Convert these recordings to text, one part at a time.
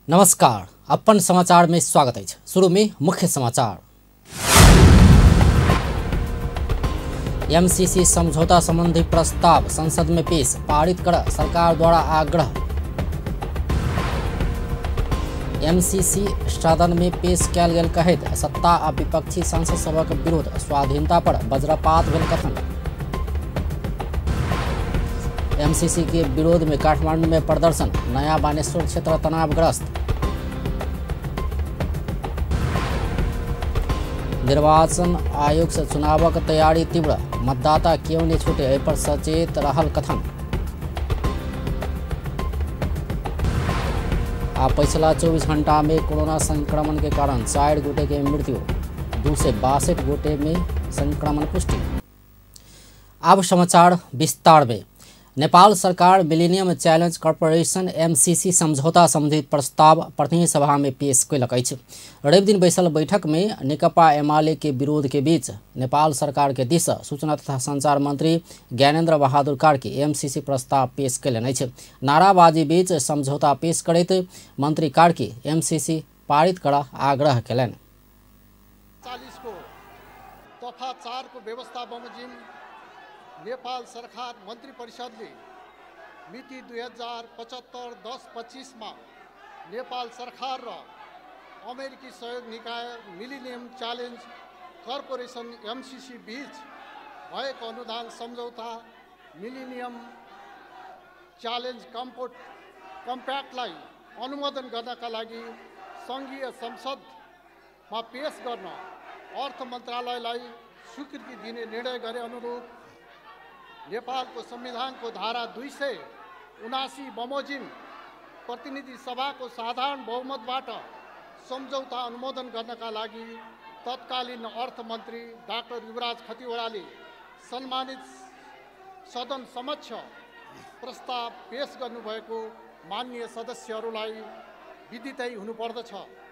नमस्कार, अपन समाचार में स्वागत है। शुरू में मुख्य समाचार। एमसीसी समझौता संबंधी प्रस्ताव संसद में पेश, पारित कर सरकार द्वारा आग्रह। एमसीसी सदन में पेश कयल गेल कहैत सत्ता आ विपक्षी सांसद सभक विरोध, स्वाधीनता पर वज्रपात भेल कथन। एमसीसी के विरोध में काठमांडू में प्रदर्शन, नया बानेश्वर क्षेत्र तनावग्रस्त। निर्वाचन आयोग से चुनावक तैयारी तीव्र, मतदाता क्यों नहीं छूटे एहि पर सचेत रहल कथन। आ पिछला 24 घंटा में कोरोना संक्रमण के कारण 4 गोटे के मृत्यु, 262 गोटे में संक्रमण पुष्टि। अब समाचार विस्तार में। नेपाल सरकार मिलेनियम चैलेंज कॉर्पोरेशन एमसीसी समझौता संबंधी प्रस्ताव प्रतिनिधि सभा में पेश कयलक अछि। रवि दिन बैसल बैठक में नेकपा एमाले के विरोध के बीच नेपाल सरकार के दिस सूचना तथा संचार मंत्री ज्ञानेन्द्र बहादुर कार्की एमसीसी प्रस्ताव पेश कयलनि अछि। नाराबाजी बीच समझौता पेश करैत मंत्री कार्की एमसीसी पारित कर आग्रह कयलनि। 40 को दफा 4 को व्यवस्था बमोजिम नेपाल सरकार मन्त्री परिषदले मिति 2075-10-25 में नेपाल सरकार र अमेरिकी सहयोग निकाय मिलेनियम च्यालेन्ज कर्पोरेसन एमसीसी बीच भएको अनुदान सम्झौता मिलेनियम च्यालेन्ज कम्प्याक्टलाई अनुमोदन गर्नका लागि सङ्घीय संसदमा पेश गर्न अर्थ मन्त्रालयलाई स्वीकृति दिने निर्णय गरे अनुरूप नेपालको संविधानको धारा 279 बमोजिम प्रतिनिधि सभाको साधारण बहुमतबाट सम्झौता अनुमोदन गर्नका लागि तत्कालीन अर्थमन्त्री डाक्टर युवराज खतिवड़ाले सम्मानित सदन समक्ष प्रस्ताव पेश गर्नुभएको माननीय सदस्यहरूलाई विदितै हुनुपर्दछ।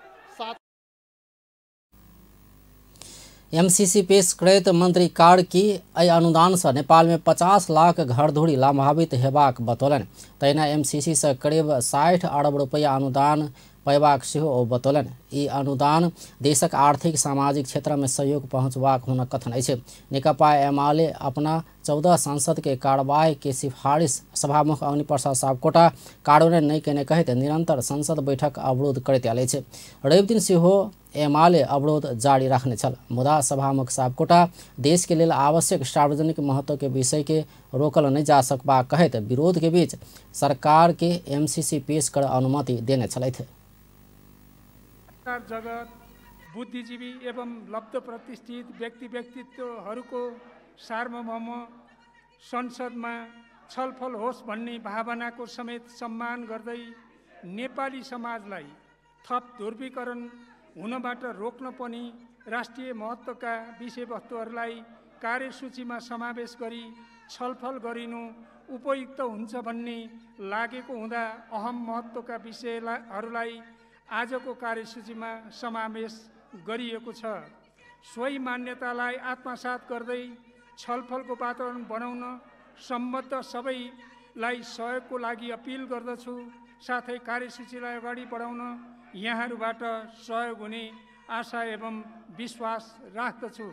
एमसीसी पेश करैत मंत्री कार्की एहि अनुदान से नेपाल में 50 लाख घर धूरी लाभान्वित हेबाक बतौलनि। तहिना एमसीसी से करीब 60 अरब रुपया अनुदान पैबाक सेहो ओ बतौलनि। ई अनुदान देशक आर्थिक सामाजिक क्षेत्र में सहयोग पहुँचबाक हुनक कथन अछि। नेकपा एमाले अपना 14 सांसद के कार्यवाही के सिफारिश सभामुख अग्नि प्रसाद सापकोटा कार्यान्वयन नहीं केने कहैत निरंतर संसद बैठक अवरोध करैत आयल अछि। रवि दिन सेहो एमाले अवरोध जारी रखने छल, मुदा सभामुख सापकोटा देश के लेल आवश्यक सार्वजनिक महत्व के विषय के रोकल नहीं जा सकबा कहैत विरोध के बीच सरकार के एमसीसी पेश कर अनुमति देने छलथि। जगत बुद्धिजीवी एवं लब्ध प्रतिष्ठित व्यक्तित्वहरूको सार्वभौम संसदमा छलफल होस् भन्ने भावनाको समेत सम्मान गर्दै नेपाली समाजलाई थप ध्रुवीकरण हुनबाट रोक्न पनि राष्ट्रिय महत्त्वका विषयवस्तुहरूलाई कार्यसूचीमा समावेश गरी छलफल गरिनु उपयुक्त हुन्छ भन्ने लागेको हुँदा अहम महत्त्वका विषयहरूलाई आजको कार्यसूचीमा समावेश गरिएको छ। सोही मान्यतालाई आत्मसात गर्दै छलफलको वातावरण बनाउन सम्बद्ध सबैलाई सहयोगको लागि अपिल गर्दछु। साथै कार्यसूचीलाई अगाडि बढाउन यहाँहरूबाट सहयोग हुने आशा एवं विश्वास राख्दछु।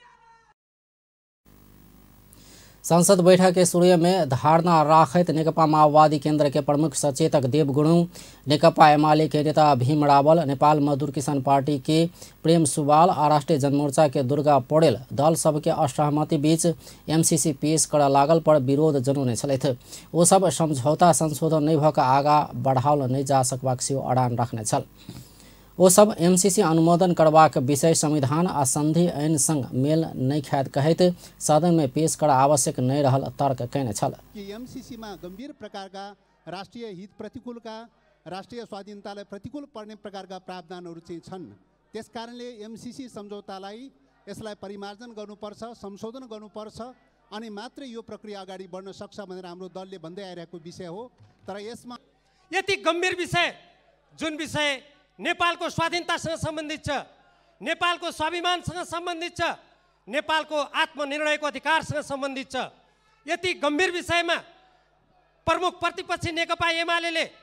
संसद बैठक के शुरू में धारणा राखत नेकपा माओवादी केंद्र के प्रमुख सचेतक देव गुरुङ, नेकपा एमाले के नेता भीम रावल, नेपाल मजदूर किसान पार्टी के प्रेम सुवाल और राष्ट्रीय जनमोर्चा के दुर्गा पौडेल दल सब के असहमति बीच एमसीसी पेश कर लागल पर विरोध जनौने छलथि। ओ सब समझौता संशोधन नहीं भक आगा बढ़ाओल नहीं जा सकबाक सेहो अड़ान रखने छल। ओ सब एमसीसी अनुमोदन करबाक विषय संविधान आ संधि ऐन संग मेल नहीं खायत कहैत सदन में पेश कर आवश्यक नहीं रहल तर्क कयने छल। एमसीसी में गंभीर प्रकार का राष्ट्रीय हित प्रतिकूल का राष्ट्रिय स्वाधीनतालाई प्रतिकूल पर्ने प्रकारका प्रावधानहरू चाहिँ छन्। त्यसकारणले एमसीसी सम्झौतालाई यसलाई परिमार्जन गर्नुपर्छ, संशोधन गर्नुपर्छ अनि मात्रै यो प्रक्रिया अगाडि बढ्न सक्छ भनेर हाम्रो दलले भन्दै आइरहेको विषय हो। तर यसमा यति गम्भीर विषय जुन विषय नेपालको स्वाधीनतासँग सम्बन्धित छ, नेपालको स्वाभिमानसँग सम्बन्धित छ, नेपालको आत्मनिर्णयको अधिकारसँग सम्बन्धित छ, यति गम्भीर विषयमा प्रमुख प्रतिपक्षी नेकपा एमाले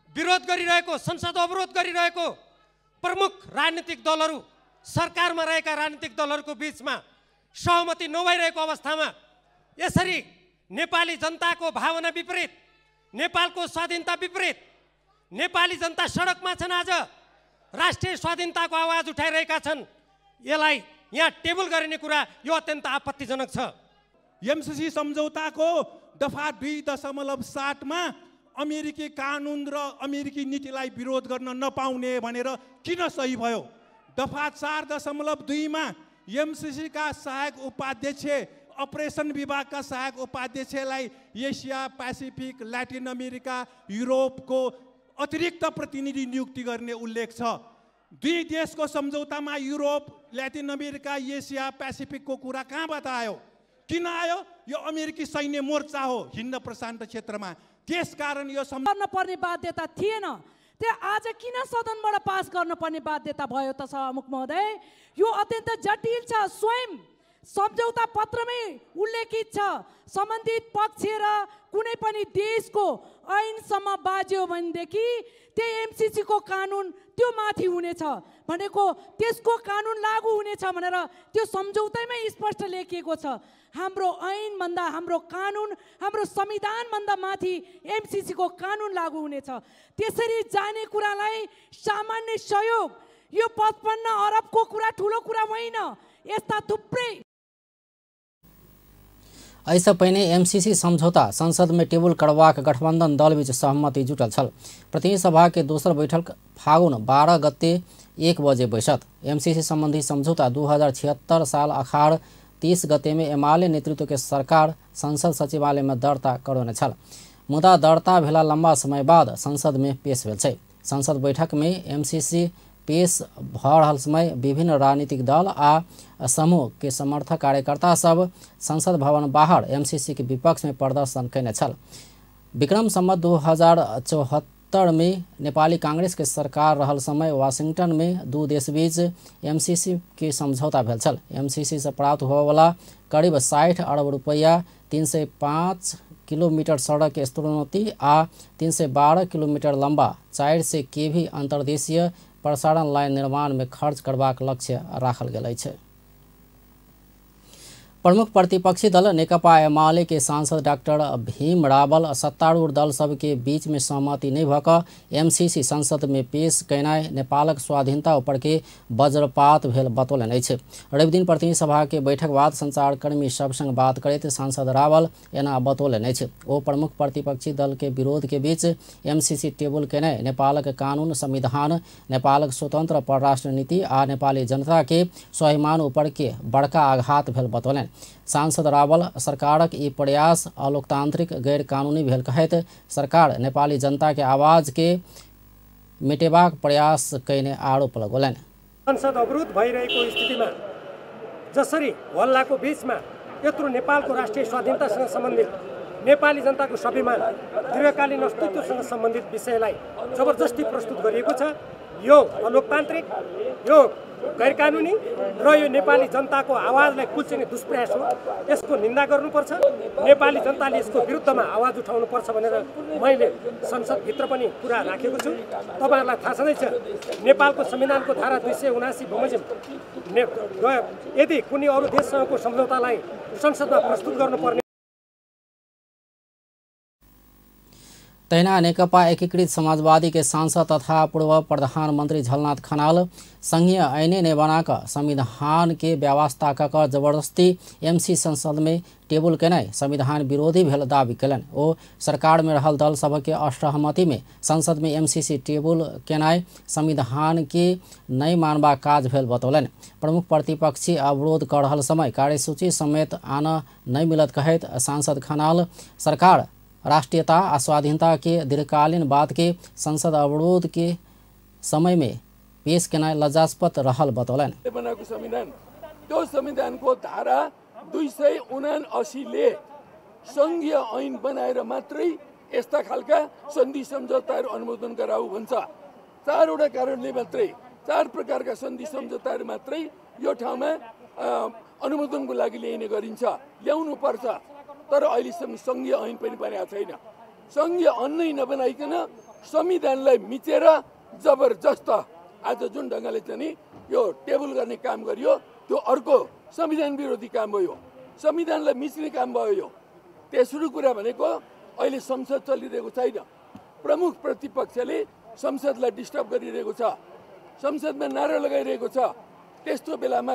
विरोध गरिरहेको, संसद अवरोध गरिरहेको प्रमुख राजनीतिक दलहरू, सरकारमा रहेका राजनीतिक दलहरूको बीचमा सहमति नभइरहेको अवस्थामा यसरी नेपाली जनताको भावना विपरीत, नेपालको स्वाधीनता विपरीत नेपाली जनता सडकमा छन्। आज राष्ट्रिय स्वाधीनताको आवाज उठाइरहेका छन्। यसलाई यहाँ टेबल गरिने कुरा यो अत्यन्त आपत्तिजनक छ। एमसीसी सम्झौताको दफा 2.7 मा अमेरिकी कानुन र अमेरिकी नीतिलाई विरोध गर्न नपाउने भनेर किन सही भयो? दफा 4.2 मा एमसीसी का सहायक उपाध्यक्ष, अपरेसन विभागका सहायक उपाध्यक्षलाई एसिया, पेसिफिक, ल्याटिन अमेरिका, युरोपको अतिरिक्त प्रतिनिधि नियुक्ति गर्ने उल्लेख छ। दुई देशको सम्झौतामा युरोप, ल्याटिन अमेरिका, एसिया, पेसिफिकको कुरा कहाँबाट आयो? किन आयो? यो अमेरिकी सैन्य मोर्चा हो हिन्द प्रशान्त क्षेत्रमा। त्यसकारण यो गर्न पर्ने बाध्यता थिएन। त्यो आज किन सदनबाट पास गर्न पर्ने बाध्यता भयो त सभामुख महोदय? यो अत्यन्त जटिल छ। स्वयं सम्झौता पत्रमै उल्लेखित छ, सम्बन्धित पक्ष र कुनै पनि देशको ऐनसम्म बाज्यो भनेदेखि त्यो एमसीसी को कानुन त्यो माथि हुनेछ भनेको, त्यसको कानुन लागू हुनेछ भनेर त्यो सम्झौतामै स्पष्ट लेखिएको छ। हाम्रो ऐनभन्दा, हाम्रो कानुन, हाम्रो संविधानभन्दा माथि एमसीसी को कानुन लागू हुनेछ। त्यसरी जाने कुरालाई सामान्य सहयोग, यो 55 अरबको कुरा ठुलो कुरा होइन। यस्ता थुप्रै ऐसा पहिने एमसीसी समझौता संसद में टेबल करवाक गठबंधन दल बीच सहमति जुटल छल। प्रतिनिधि सभा के दोसर बैठक फागुन 12 गते 1 बजे बैसत। एमसीसी संबंधी समझौता 2076 साल अखाड़ 30 गते में एमाले नेतृत्व के सरकार संसद सचिवालय में दर्ता करौने छल। मुदा दर्ता भेला लंबा समय बाद संसद में पेश भेल छै। संसद बैठक में एमसीसी पेश भ रहल समय विभिन्न राजनीतिक दल आ समूह के समर्थक कार्यकर्ता सब संसद भवन बाहर एमसीसी के विपक्ष में प्रदर्शन कैने छल। विक्रम संवत 2074 में नेपाली कांग्रेस के सरकार रहल समय वाशिंगटन में दू देश बीच एमसीसी के समझौता भेल छल। एमसीसी से प्राप्त होवला करीब 60 अरब रुपया 305 किलोमीटर सड़क के स्तरोन्नति आ 312 किलोमीटर लंबा 4 से केभी अंतर्देशीय प्रसारण लाइन निर्माण में खर्च करबाक लक्ष्य राखल गेल छै। प्रमुख प्रतिपक्षी दल नेकपा एमाले के सांसद डॉक्टर भीम रावल सत्तारूढ़ दल सब के बीच में सहमति नहीं भक एमसीसी संसद में पेश कैनाय नेपालक स्वाधीनता ऊपर के वज्रपात भेल बतौलनि अछि। रवि दिन प्रतिनिधि सभा के बैठक बाद संचारकर्मी सब संग बात करैत सांसद रावल एना बतौलनि अछि। ओ प्रमुख प्रतिपक्षी दल के विरोध के बीच एमसीसी टेबल कैनाय नेपालक कानून, संविधान, नेपालक स्वतंत्र परराष्ट्र नीति आ नेपाली जनता के स्वाभिमान ऊपर के बड़का आघात भेल बतौलनि। सांसद रावल सरकारक ई प्रयास अलोकतांत्रिक, गैर कानूनी भेल कहैत सरकार नेपाली जनता के आवाज के मेटेबाक प्रयास कैने आरोप लगौलनि। संसद अवरुद्ध भइरहेको स्थितिमा जसरी हल्लाको बीचमा यत्रो नेपालको राष्ट्रिय स्वाधीनतासँग सम्बन्धित, नेपाली जनताको स्वाभिमान, दीर्घकालीन अस्तित्वसँग सम्बन्धित विषयलाई जबरजस्ती प्रस्तुत गरिएको छ, यो अलोकतान्त्रिक, यो गैर कानुनी र यो नेपाली जनताको आवाजलाई कुल्चिने दुष्प्रयास हो। यसको निन्दा गर्नुपर्छ। नेपाली जनताले यसको विरुद्धमा आवाज उठाउनुपर्छ भनेर मैले संसदभित्र पनि कुरा राखेको छु। तपाईहरुलाई थाहा छँदैछ, नेपालको संविधानको धारा 279 बमोजिम यदि कुनै अरू देशसँगको सम्झौतालाई संसदमा प्रस्तुत गर्नुपर्ने तैना नेकपा एकीकृत समाजवादी के सांसद तथा पूर्व प्रधानमंत्री झलनाथ खनाल संघीय ऐने ने बनाकर संविधान के व्यवस्था कर जबरदस्ती एमसी संसद में टेबल केनाय संविधान विरोधी भेल दावी कलन। ओ सरकार में रहल दल सब के असहमति में संसद में एमसीसी टेबल केनाय संविधान के नहीं मानबा काज भेल बतौलन। प्रमुख प्रतिपक्षी अवरोध कर रहल समय कार्यसूची समेत आना नहीं मिलत कहत सांसद खनाल सरकार राष्ट्रीयता आ स्वाधीनता के दीर्घकालीन बात के संसद अवरोध के समय में पेश केनाय लज्जास्पद रहल बतौलन। बनाएको संविधान, त्यो संविधानको धारा 279 ले संघीय ऐन बनाएर मात्रै यस्ता खालका सन्धि सम्झौताहरू अनुमोदन गराऊ भन्छ। 4 वटा कारणले मात्रै, 4 प्रकारका सन्धि सम्झौताहरू मात्रै यो ठाउँमा अनुमोदनको लागि ल्याइने गरिन्छ, ल्याउनु पर्छ। तर अहिलेसम्म संघीय ऐन पनि बनेको छैन। संघीय ऐन नै नबनाइकन संविधानलाई मिचेर जबरजस्त आज जुन ढङ्गले चाहिँ नि यो टेबल गर्ने काम गरियो त्यो अर्को संविधान विरोधी काम भयो, संविधानलाई मिच्ने काम भयो। यो तेस्रो कुरा भनेको अहिले संसद चलिरहेको छैन, प्रमुख प्रतिपक्षले संसदलाई डिस्टर्ब गरिरहेको छ, संसदमा नारा लगाइरहेको छ। त्यस्तो बेलामा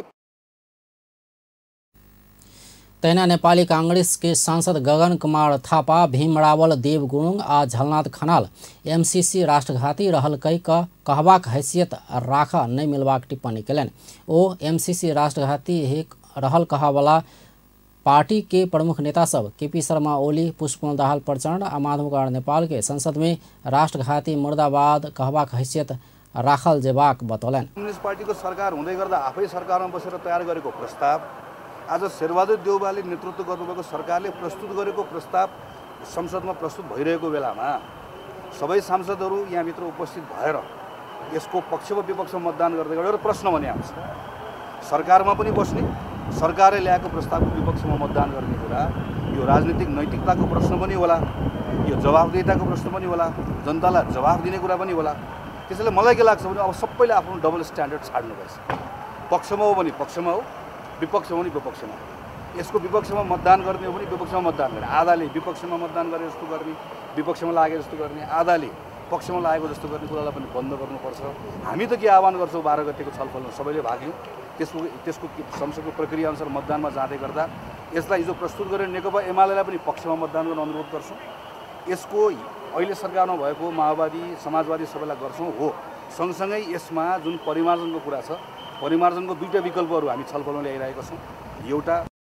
तैना नेपाली कांग्रेस के सांसद गगन कुमार थापा, भीम रावल, देव गुरुङ आ झलनाथ खनाल एमसीसी राष्ट्रघाती रहल कई कहबाक हैसियत राख नहीं मिलबाक टिप्पणी कलन। ओ एमसीसी राष्ट्रघाती रहल कहवाला पार्टी के प्रमुख नेता सब केपी शर्मा ओली, पुष्पकमल दाहाल प्रचण्ड आ माधव कुमार नेपाल के संसद में राष्ट्रघाती मुर्दाबाद कहबाक हैसियत राखल जेबाक बतौलन। कम्युनिस्ट पार्टी को सरकार हुँदै गर्दा आफै सरकारमा बसेर तयार गरेको प्रस्ताव आज शेरबहादुर देउवाले नेतृत्व गर्नुभएको सरकारले प्रस्तुत गरेको प्रस्ताव संसदमा प्रस्तुत भइरहेको बेलामा सबै सांसदहरू यहाँभित्र उपस्थित भएर यसको पक्ष व विपक्ष मतदान गर्दै गरेर प्रश्न भने आउँछ। सरकारमा पनि बस्ने, सरकारले ल्याएको प्रस्तावको विपक्षमा मतदान गर्ने कुरा यो राजनीतिक नैतिकताको प्रश्न पनि होला, यो जवाफदेहिताको प्रश्न पनि होला, जनतालाई जवाफ दिने कुरा पनि होला। त्यसैले मलाई के लाग्छ भने अब सबैले आफ्नो डबल स्ट्यान्डर्ड छाड्नुपर्छ। पक्षमा हो भने पक्षमा हो, विपक्षमा हो भने विपक्षमा हो। यसको विपक्षमा मतदान गर्ने हो भने विपक्षमा मतदान गर्ने, आधाले विपक्षमा मतदान गरे जस्तो गर्ने, विपक्षमा लागे जस्तो गर्ने, आधाले पक्षमा लागेको जस्तो गर्ने कुरालाई पनि बन्द गर्नुपर्छ। हामी त के आह्वान गर्छौँ 12 गतेको छलफलमा सबैले भाग लियौँ, त्यसको संसदको प्रक्रिया अनुसार मतदानमा जाँदै गर्दा यसलाई हिजो प्रस्तुत गरेर नेकपा एमालेलाई पनि पक्षमा मतदान गर्न अनुरोध गर्छौँ। यसको अहिले सरकारमा भएको माओवादी समाजवादी सबैलाई गर्छौँ हो। सँगसँगै यसमा जुन परिमार्जनको कुरा छ, परिमार्जनको दुईटा विकल्पहरू हामी छलफलमा ल्याइरहेका छौँ। एउटा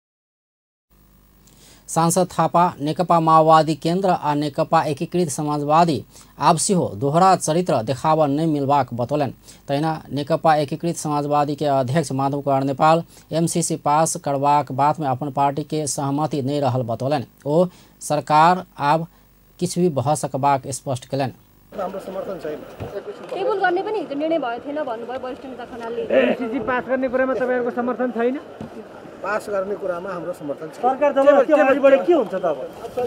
सांसद थापा नेकपा माओवादी केन्द्र आ नेकपा एकीकृत समाजवादी आपसी हो दोहरा चरित्र देखावा नहीं मिलबाक बतौलन। तैना नेकपा एकीकृत समाजवादी के अध्यक्ष माधव कुमार नेपाल एमसीसी पास करबाक बात में अपन पार्टी के सहमति नहीं रहल बतौलन। ओ सरकार अब किछु भी बह सकबाक स्पष्ट कलन। हाम्रो समर्थन छैन। टेबल गर्ने पनि हिजो निर्णय भयो थिएन भन्नुभयो वरिष्ठ नेता खनालले। एमसीसी पास गर्ने कुरामा तपाईहरुको समर्थन छैन? पास गर्ने कुरामा हाम्रो समर्थन छ। सरकार जब के अगाडि बढे के हुन्छ त अब?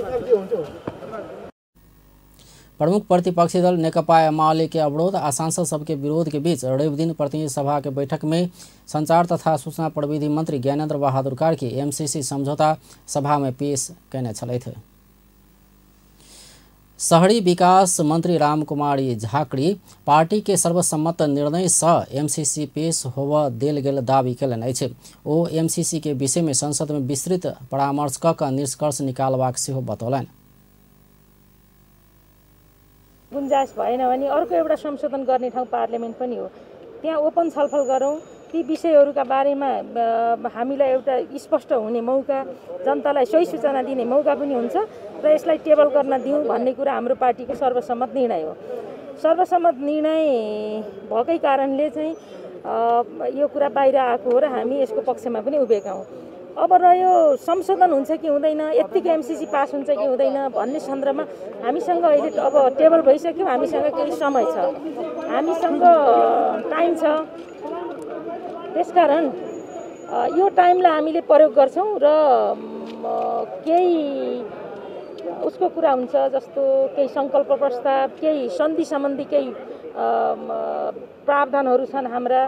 प्रमुख प्रतिपक्षी दल नेकपा एमाले के अवरोध आ सांसद सबके विरोध के बीच रवि दिन प्रतिनिधि सभा के बैठक में संचार तथा सूचना प्रविधि मंत्री ज्ञानेन्द्र बहादुर कार्की एमसीसी समझौता सभा में पेश करने छले थे। शहरी विकास मंत्री रामकुमारी झाकड़ी पार्टी के सर्वसम्मत निर्णय से एमसीसी पेश होव देल गेल दावी कलन अछि। ओ एमसीसी के विषय में संसद में विस्तृत परामर्श क निष्कर्ष निकालबाक सेहो बतौलन। गुन्जाइस भएन भने अर्को एउटा संशोधन गर्ने ठाउँ पार्लियामेन्ट पनि हो, त्यहाँ ओपन छलफल गरौँ। ती विषयहरूका बारेमा हामीलाई एउटा स्पष्ट हुने मौका, जनतालाई सही सूचना दिने मौका पनि हुन्छ र यसलाई टेबल गर्न दिउँ भन्ने कुरा हाम्रो पार्टीको सर्वसम्मत निर्णय हो। सर्वसम्मत निर्णय भएकै कारणले चाहिँ यो कुरा बाहिर आएको हो र हामी यसको पक्षमा पनि उभिएका हौँ। अब रह्यो संशोधन हुन्छ कि हुँदैन, यत्तिकै एमसीसी पास हुन्छ कि हुँदैन भन्ने सन्दर्भमा हामीसँग अहिले अब टेबल भइसक्यो, हामीसँग केही समय छ, हामीसँग टाइम छ। त्यसकारण यो टाइमलाई हामीले प्रयोग गर्छौँ र केही उसको कुरा हुन्छ जस्तो केही सङ्कल्प प्रस्ताव, केही सन्धि सम्बन्धी केही प्रावधानहरू छन् हाम्रा।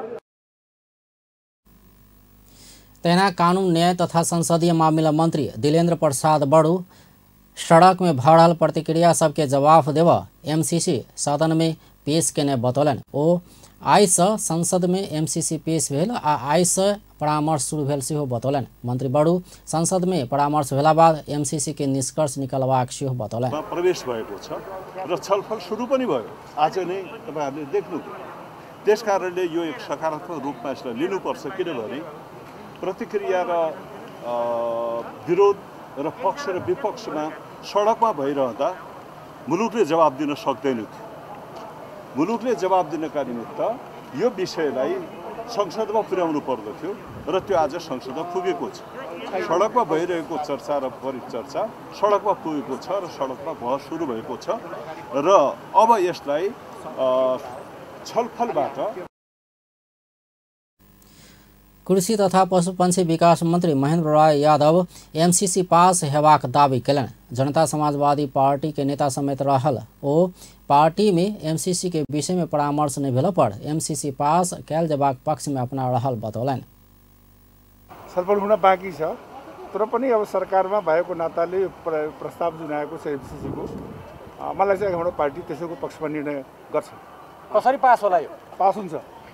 तैना कानून न्याय तथा संसदीय मामला मंत्री दिलेन्द्र प्रसाद बड़ू सड़क में भरल प्रतिक्रिया सबके जवाब देव एमसीसी सदन में पेश केने बतौलन। ओ आई से संसद में एमसीसी पेश भेल आ आई से परामर्श शुरू भेल सेहो बतौलन। मंत्री बड़ू संसद में परामर्श भेला बाद एमसीसी के निष्कर्ष निकालबाक सेहो बतौलन। प्रवेश भएको छ र छलफल सुरु पनि भयो। आज नै तपाईहरुले देख्नु, त्यसकारणले यो एक सकारात्मक रूपमा यसलाई लिनुपर्छ। किनभने प्रतिक्रिया र विरोध र पक्ष र विपक्षमा सडकमा भइरहँदा मुलुकले जवाब दिन सक्दैन थियो। मुलुकले जवाब दिनका निमित्त यो विषयलाई संसदमा पुर्याउनु पर्दथ्यो र त्यो आज संसदमा पुगेको छ। सडकमा भइरहेको चर्चा र परिचर्चा सडकमा पुगेको छ र सडकमा बहस सुरु भएको छ र अब यसलाई छलफलबाट कृषि तथा पशुपक्षी विकास मन्त्री महेन्द्र राय यादव एमसीसी पास हेबाक दावी कयलनि। जनता समाजवादी पार्टी के नेता समेत रहल ओ पार्टी में एमसीसी के विषय में परामर्श नहीं भेला पर एमसीसी पास कयल जेबाक पक्ष में अपना रहल बतौलनि। छलफल हुन बाँकी छ, तर पनि अब सरकारमा भएको नाताले प्रस्ताव जुन आएको छ एमसीसीको, मलाई चाहिँ हाम्रो पार्टी त्यसैको पक्षमा निर्णय गर्छ। कसरी पास होला यो? पास हुन्छ।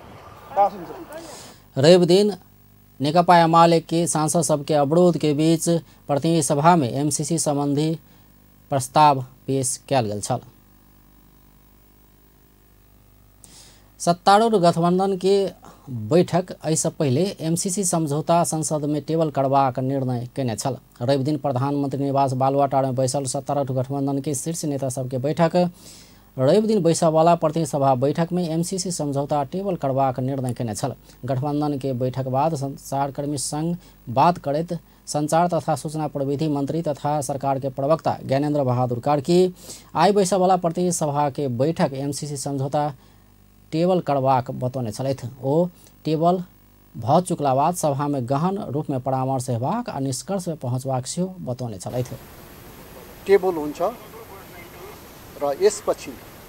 रवि दिन नेकपा एमाले के सांसद सबके अवरोध के बीच प्रतिनिधि सभा में एमसीसी संबंधी प्रस्ताव पेश कयल गेल छल। सत्तारूढ़ गठबंधन के बैठक एहिसँ पहिले एमसीसी समझौता संसद में टेबल करबाक निर्णय कयने छल। रवि दिन प्रधानमंत्री निवास बालुआटार में बैसल सत्तारूढ़ गठबंधन के शीर्ष नेता सबके बैठक रवि दिन बैसवाला प्रतिनिधि सभा बैठक में एमसीसी समझौता टेबल करबाक निर्णय कयने छल। गठबंधन के बैठक बाद संचारकर्मी संग बात करैत संचार तथा सूचना प्रविधि मंत्री तथा सरकार के प्रवक्ता ज्ञानेन्द्र बहादुर कार्की आइ बैसवाला प्रतिनिधि सभा के बैठक एमसीसी समझौता टेबल करबाक बतौने छलथि। ओ टेबल भ चुकला बाद सभा में गहन रूप में परामर्श हेबाक आ निष्कर्ष में पहुँचबाक सेहो बतौने छलथि। टेबल हुन्छ र यसपछि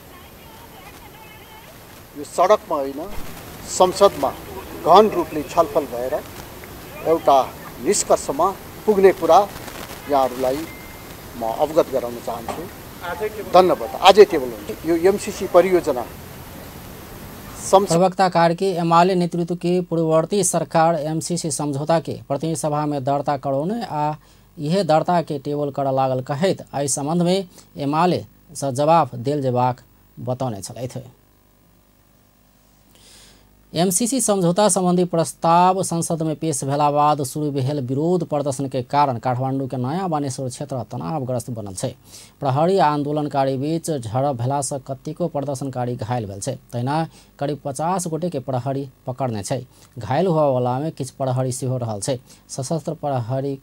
यो सडकमा होइन संसदमा गहन रूपले छलफल भएर एउटा निष्कर्षमा पुग्ने कुरा यहाँहरूलाई म अवगत गराउन चाहन्छु। धन्यवाद। आजै टेबल हुन्छ। यो एमसीसी परियोजना प्रवक्ता कार्की एमाले नेतृत्व की पूर्ववर्ती सरकार एमसीसी समझौता के प्रतिनिधि सभा में दर्ता करौने आ यह दर्ता के टेबल कर लागल कहैत एहि संबंध में एमाले सँ जवाब देल जेबाक बतौने छलथि। एमसीसी समझौता संबंधी प्रस्ताव संसद में पेश भेला बाद शुरू भेल विरोध प्रदर्शन के कारण काठमांडू के नया बानेश्वर क्षेत्र तनावग्रस्त बनल छै। प्रहरी आंदोलनकारी बीच झड़प भेला से कतेको प्रदर्शनकारी घायल भेल छै। तहिना करीब 50 गोटे के प्रहरी पकड़ने छै। घायल हुआ वाला में किछु प्रहरी सेहो रहल छै। सशस्त्र प्रहरी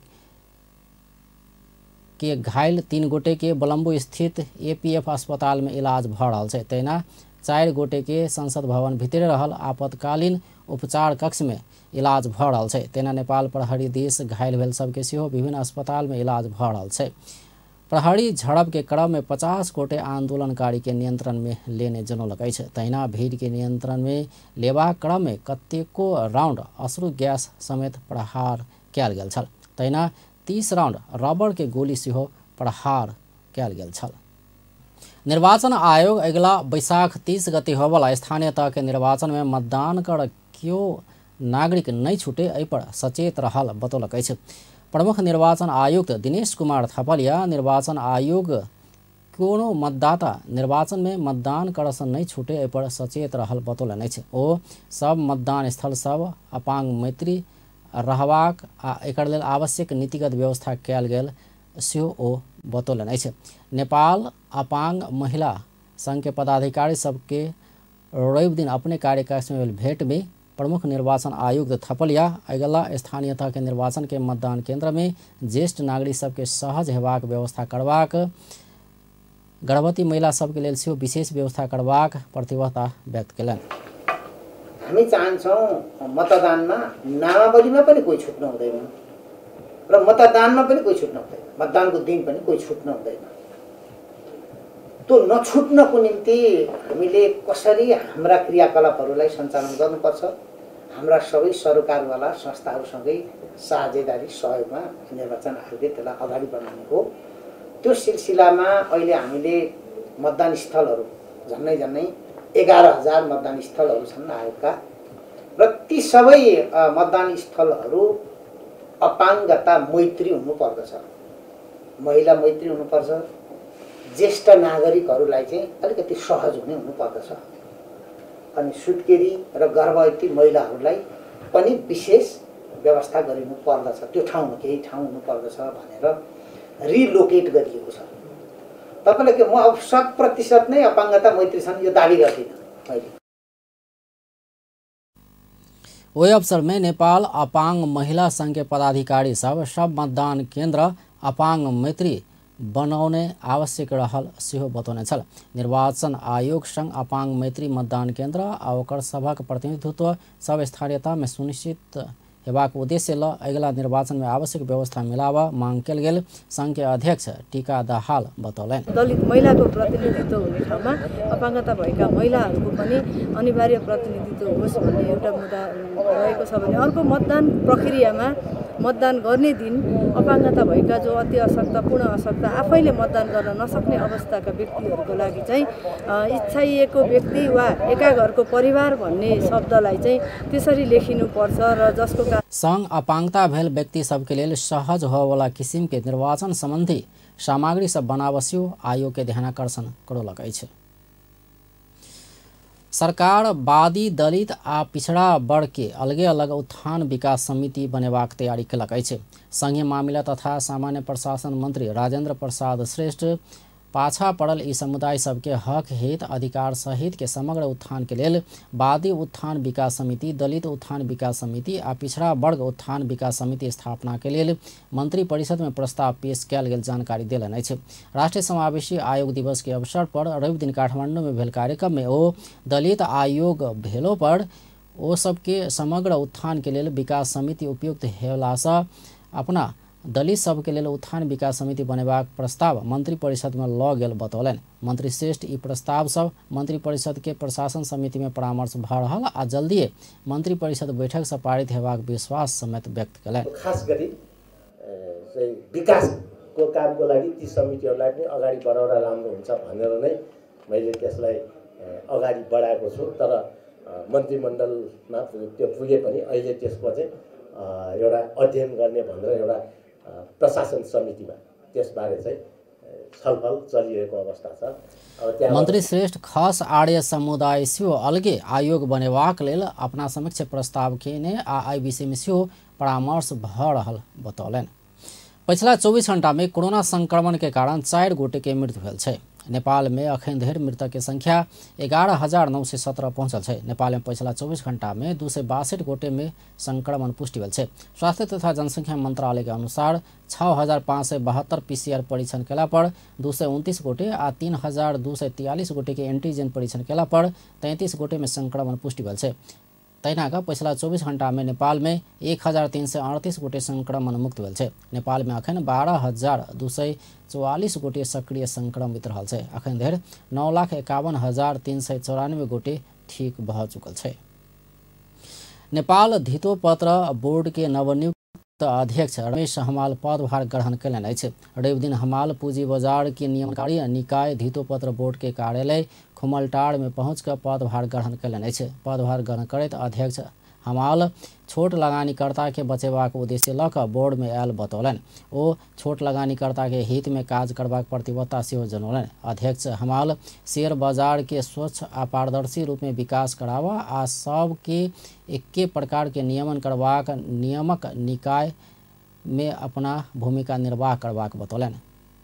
के घायल 3 गोटे के बलम्बू स्थित एपीएफ अस्पताल में इलाज भ रहल छै। तहिना 4 गोटे के संसद भवन भीतर रहल आपातकालीन उपचार कक्ष में इलाज भ रहल छै। तहिना नेपाल प्रहरी देश घायल भेल सबके सेहो विभिन्न अस्पताल में इलाज भ रहल छै। प्रहरी झड़प के क्रम में 50 गोटे आंदोलनकारी के नियंत्रण में लेने जनौलक अछि। तहिना भीड़ के नियंत्रण में लेबाक क्रम में कतेको राउंड अश्रु गैस समेत प्रहार कयल गेल छल। तहिना 30 राउंड रबर के गोली सेहो प्रहार कयल गेल छल। निर्वाचन आयोग अगिला बैसाख 30 गते होबला स्थानीय तह के निर्वाचन में मतदान कर क्यों नागरिक नहीं छूटे एहि पर सचेत रहल बतौलक अछि। प्रमुख निर्वाचन आयुक्त दिनेश कुमार थपलिया निर्वाचन आयोग कोनो मतदाता निर्वाचन में मतदान कर से नहीं छूटे एहि पर सचेत रहल बतौलनि अछि। ओ सब मतदान स्थल सब अपांग मैत्री रहबाक आ एकर लेल आवश्यक नीतिगत व्यवस्था कयल गेल सेहो ओ बतौलनि अछि। नेपाल अपांग महिला संघ के पदाधिकारी सबके रवि दिन अपने कार्यकक्ष में भेंट में प्रमुख निर्वाचन आयुक्त थपलिया अगिला स्थानीय तह के निर्वाचन के मतदान केंद्र में ज्येष्ठ नागरिक सबके सहज हेबाक व्यवस्था करबाक, गर्भवती महिला सबके लेल सेहो विशेष व्यवस्था करबाक प्रतिबद्धता व्यक्त कयलनि। हामी चाहन्छौँ मतदानमा नामावलीमा पनि कोही छुट्न हुँदैन र मतदानमा पनि कोही छुट्न हुँदैन, मतदानको दिन पनि कोही छुट्न हुँदैन। त्यो नछुट्नको निम्ति हामीले कसरी हाम्रा क्रियाकलापहरूलाई सञ्चालन गर्नुपर्छ, हाम्रा सबै सरकारवाला संस्थाहरूसँगै साझेदारी सहयोगमा निर्वाचन आयोगले त्यसलाई अगाडि बढाउने हो। त्यो सिलसिलामा अहिले हामीले मतदान स्थलहरू झन्नै 11,000 मतदान स्थलहरू छन् आयोगका र ती सबै मतदान स्थलहरू अपाङ्गता मैत्री हुनुपर्दछ, महिला मैत्री हुनुपर्छ, ज्येष्ठ नागरिकहरूलाई चाहिँ अलिकति सहज हुनुपर्दछ। अनि सुत्केरी र गर्भवती महिलाहरूलाई पनि विशेष व्यवस्था गरिनु पर्दछ। त्यो ठाउँमा केही ठाउँ हुनुपर्दछ भनेर रिलोकेट गरिएको छ। तपाईले के म अब 100% नै अपाङ्गता मैत्री छन् यो दाबी गर्दिनँ मैले। ओहि अवसर में नेपाल अपांग महिला संघ के पदाधिकारी सब मतदान केंद्र अपांग मैत्री बनाउने आवश्यक रहल सेहो बतौने छल। निर्वाचन आयोग संघ अपांग मैत्री मतदान केंद्र आ ओकर सभक प्रतिनिधित्व सब स्थानीयता में सुनिश्चित हेबाक उद्देश्य ल अगिला निर्वाचन में आवश्यक व्यवस्था मिलावा मांग कल गेल संघ के अध्यक्ष टीका दाहाल बतौलनि। दलित महिलाको प्रतिनिधित्व हुने ठाउँमा अपाङ्गता भएका महिलाहरूको पनि अनिवार्य प्रतिनिधित्व होस् भन्ने एउटा मुद्दा रहेको छ भने अर्को मतदान प्रक्रियामा मतदान गर्ने दिन अपाङ्गता भएका जो अति अशक्त पूर्ण अशक्त आफैले मतदान गर्न नसक्ने अवस्थाका व्यक्तिहरूको लागि चाहिँ इच्छाइएको व्यक्ति वा एका घरको परिवार भन्ने शब्दलाई चाहिँ त्यसरी लेखिनुपर्छ र जसको संघ अपाङ्गता भेल व्यक्ति सबके लेल सहज होवाला किसिम के निर्वाचन संबंधी सामग्री सब बनावसियो आयोग के ध्यानाकर्षण करलक अछि। सरकार वादी दलित आ पिछड़ा वर्ग के अलगे अलग उत्थान विकास समिति बनेबाक तैयारी कलक अछि। संघीय मामिला तथा सामान्य प्रशासन मंत्री राजेंद्र प्रसाद श्रेष्ठ पाछा पड़ल ई समुदाय सबके हक हित अधिकार सहित के समग्र उत्थान के लेल वादी उत्थान विकास समिति, दलित उत्थान विकास समिति आ पिछड़ा वर्ग उत्थान विकास समिति स्थापना के लेल मंत्री परिषद में प्रस्ताव पेश कयल गेल जानकारी देलनि अछि। राष्ट्रीय समावेशी आयोग दिवस के अवसर पर रवि दिन काठमांडू में भेल कार्यक्रम में ओ दलित आयोग भेलो पर ओ सबके समग्र उत्थान के लेल विकास समिति उपयुक्त हेलासँ अपना दलित सब के लेल उत्थान विकास समिति बनेबाक प्रस्ताव मंत्री परिषद में ल गेल बतौलनि। मंत्री श्रेष्ठ ई प्रस्ताव सब मंत्री परिषद के प्रशासन समिति में परामर्श भ रहल आ जल्दीए मंत्री परिषद बैठक से पारित हेबाक विश्वास समेत व्यक्त कयलनि। खास गरी विकासको कामको लागि ती समितिहरूलाई पनि अगाडि बढाउन राम्रो हुन्छ भनेर नै मैले त्यसलाई अगाडि बढाएको छु। तर मन्त्रीमण्डलमा त्यो पुगे पनि अहिले त्यसको चाहिँ एउटा अध्ययन गर्ने भनेर एउटा प्रशासन समितिमा त्यसबारे चाहिँ छलफल चलिरहेको अवस्था छ। मंत्री श्रेष्ठ खास आर्य समुदाय सेहो अलगे आयोग बनेबाक लेल अपना समक्ष प्रस्ताव केने आ एहि विषय में सेहो परामर्श भ रहल बतौलनि। पछिला 24 घंटा में कोरोना संक्रमण के कारण 4 गोटे के मृत्यु भेल छै। नेपाल में अखन धरि मृतक के संख्या 11,917 पहुंचल छै। नेपाल में पछिला 24 घंटा में 262 गोटे में संक्रमण पुष्टि भेल छै। स्वास्थ्य तथा जनसंख्या मंत्रालय के अनुसार 6,572 पीसीआर परीक्षण केला पर 229 गोटे आ 3,243 गोटे के एंटीजन परीक्षण केला पर 33 गोटे में संक्रमण पुष्टि भेल छै। तहिना पछिला 24 घंटा में नेपाल में 1,338 गोटे संक्रमण मुक्त भेल छै। नेपाल में अखन 12,244 गोटे सक्रिय संक्रमित रहल छै। अखन धरि 9,51,394 गोटे ठीक भ चुकल छै। नेपाल धितोपत्र बोर्ड के नवनियुक्त अध्यक्ष रमेश हमाल पदभार ग्रहण कयलनि अछि। रवि दिन हमाल पूंजी बाजार के नियमनकारी निकाय धितोपत्र बोर्ड के कार्यालय खुमलटार में पहुंचकर पदभार ग्रहण कयलनि अछि। पदभार ग्रहण करैत अध्यक्ष हमाल छोट लगानीकर्ता के बचेबाक उद्देश्य लऽ कऽ बोर्ड में आयल बतौलनि। ओ छोट लगानीकर्ता के हित में काज करबाक प्रतिबद्धता सेहो जनौलनि। अध्यक्ष हमाल शेयर बाजार के स्वच्छ आ पारदर्शी रूप में विकास करावा आ सब के एके प्रकार के नियमन करबाक नियामक निकाय में अपना भूमिका निर्वाह करबाक बतौलनि।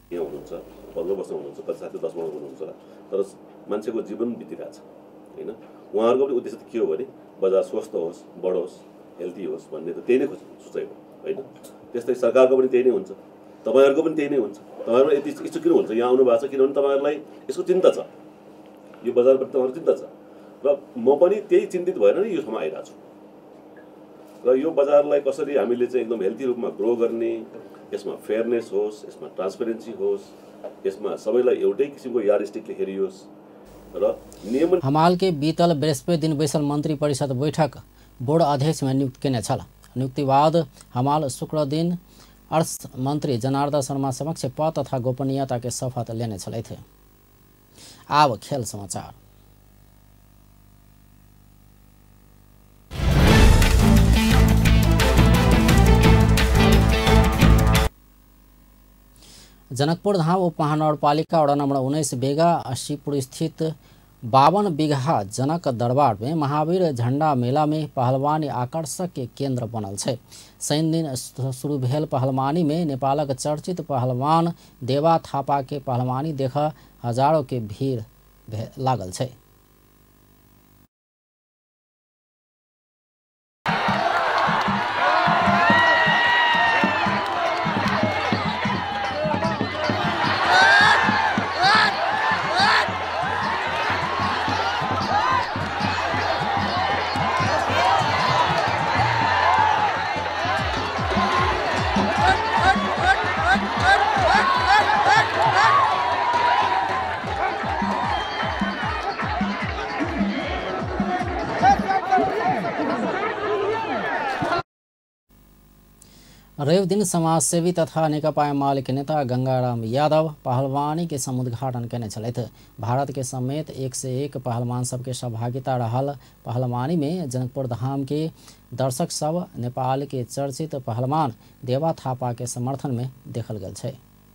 तर मान्छेको जीवन बितिरहेछ हैन। उहाँहरूको पनि उद्देश्य के हो भने बजार स्वस्थ होस्, बढोस्, हेल्दी होस् भन्ने त त्यही नै सोचेको हैन। त्यस्तै सरकारको पनि त्यही नै हुन्छ, तपाईहरुको पनि त्यही नै हुन्छ। तपाईहरु यति इच्छुक किन हुन्छ यहाँ आउनु भएको छ किनभने तपाईहरुलाई यसको चिन्ता छ, यो बजारप्रति तपाईहरुको चिन्ता छ र म पनि त्यही चिन्तित भएर नै यो ठाउँमा आइरहेको छु। र यो बजारलाई कसरी हामीले चाहिँ एकदम हेल्दी रूपमा ग्रो गर्ने, यसमा फेयरनेस होस्, यसमा ट्रान्सपेरेन्सी होस्, यसमा सबैलाई एउटै किसिमको यार्डस्टिकले हेरियोस्। हमाल के बीतल बृहस्पति दिन बैसल मंत्री परिषद बैठक बोर्ड अध्यक्ष में नियुक्त केने छल। नियुक्ति बाद हमाल शुक्र दिन अर्थ मंत्री जनार्दन शर्मा समक्ष पद तथा गोपनीयता के शपथ लेने छलथि। आब खेल समाचार। जनकपुर धाम उप महानगरपालिका वडा नंबर 19 बेगा अशीपुर स्थित 52 बीघा जनक दरबार में महावीर झंडा मेला में पहलवानी आकर्षक के केंद्र बनल छै। शनि दिन शुरू भेल पहलवानी में नेपालक चर्चित पहलवान देवा थापा के पहलवानी देख हजारों के भीड़ लागल छै। रवि दिन समाजसेवी तथा नेकपा एमाले के नेता गंगाराम यादव पहलवानी के समुद्घाटन केने छलथि। भारत के समेत 1 से 1 पहलवान सबके सहभागिता रहल पहलवानी में जनकपुर धाम के दर्शक सब नेपाल के चर्चित पहलवान देवा थापा के समर्थन में देखल गेल छै।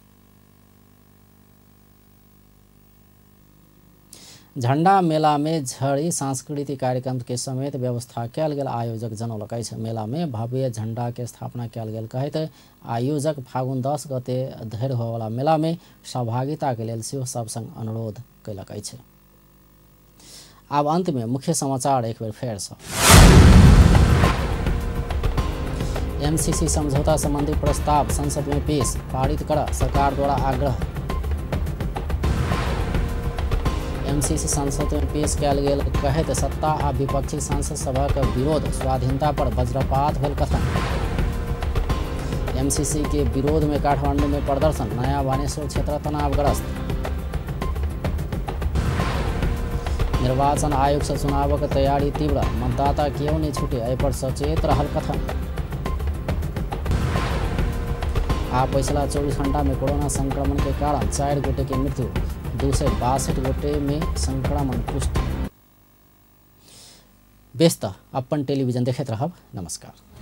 झंडा मेला में झड़ी सांस्कृतिक कार्यक्रम के समेत व्यवस्था कयल गेल आयोजक जनौलक अछि। मेला में भव्य झंडा के स्थापना कयल गेल कहैत आयोजक फागुन 10 गते धरि होवला मेला में सहभागिता के लेल सेहो सब संग अनुरोध कयलक अछि। आब अंत में मुख्य समाचार एक बेर फेर सँ। एमसीसी समझौता संबंधी प्रस्ताव संसद में पेश, पारित कर सरकार द्वारा आग्रह। एमसीसी संसद में पेश कयल गेल कहैत सत्ता आ विपक्षी सांसद सभक विरोध, स्वाधीनता पर वज्रपात भेल कथन। एमसीसी के विरोध में काठमांडू में प्रदर्शन, नया बानेश्वर क्षेत्र तनावग्रस्त। निर्वाचन आयोग से चुनावक तैयारी तीव्र, मतदाता क्यों नहीं छूटे एहि पर सचेत रहल कथन। आ पिछला 24 घंटा में कोरोना संक्रमण के कारण 4 गोटे की मृत्यु, 262 गोटे में संक्रमण पुष्टि। व्यस्त अपन टेलीविजन देखते रहब। नमस्कार।